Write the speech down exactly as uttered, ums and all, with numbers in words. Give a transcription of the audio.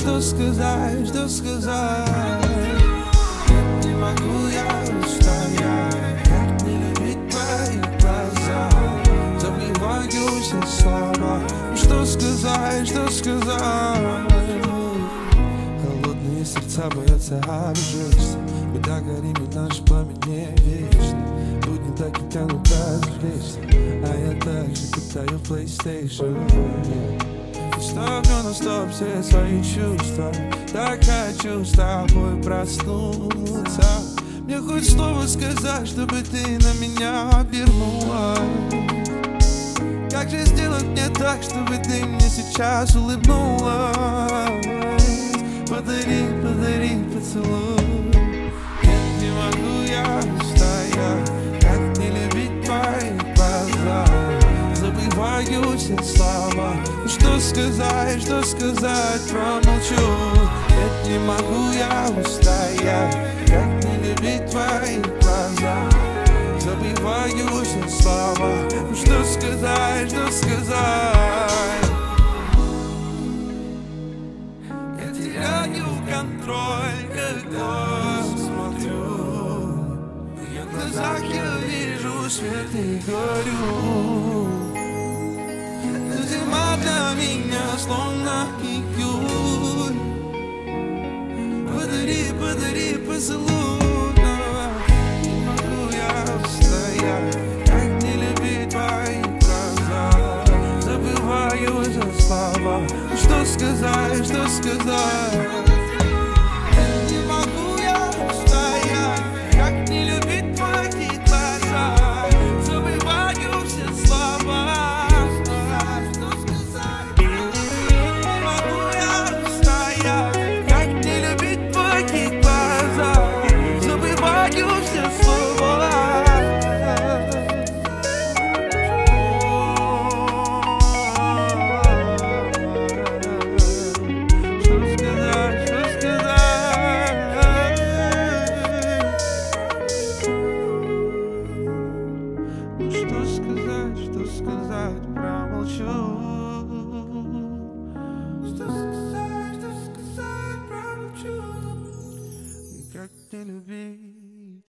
что сказать, что сказать. Нет, не могу я устоять, как не любить твои глаза. Забиваю все слова, что сказать, что сказать. Холодные сердца боятся обжечься. Мы так горим, и наш пламя не вечный. Будни так и тянут развлечься, а я так же катаю PlayStation. Ставлю на стоп все свои чувства. Так хочу с тобой проснуться. Мне хоть слово сказать, чтобы ты на меня обернула. Как же сделать мне так, чтобы ты мне сейчас улыбнулась? Подари, подари поцелуй. Нет, не могу я устоять, как не любить твои глаза. Забываю все слова. Ну что сказать, что сказать, промолчу. Нет, не могу я устоять, как не любить твои глаза. Забываю все слова. Ну что сказать, что сказать. Я теряю контроль, когда смотрю. В ее глазах я вижу свет и горю. Зима для меня словно июль. Подари, подари поцелуй. Не могу я устоять, как не любить твои глаза. Забываю за слова. Что сказать, что сказать. Не могу я устоять, как не любить твои глаза. Забываю все слова. Что сказать, что сказать, промолчу.